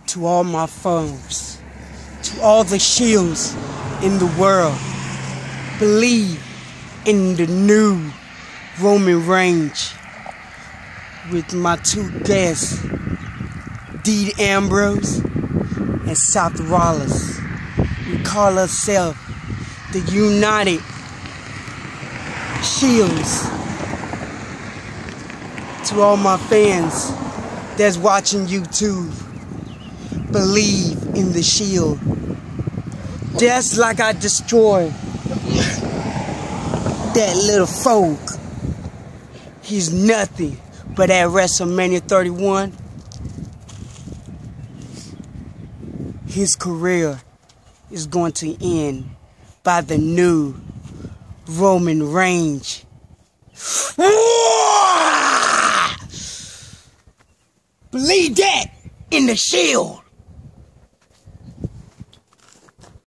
To all my foes, to all the shields in the world, believe in the new Roman Reigns with my two guests, Deed Ambrose and Seth Rollins. We call ourselves the United Shields. To all my fans that's watching YouTube, believe in the shield. Just like I destroyed that little folk. He's nothing but at WrestleMania 31. His career is going to end by the new Roman Reigns. Believe that in the shield.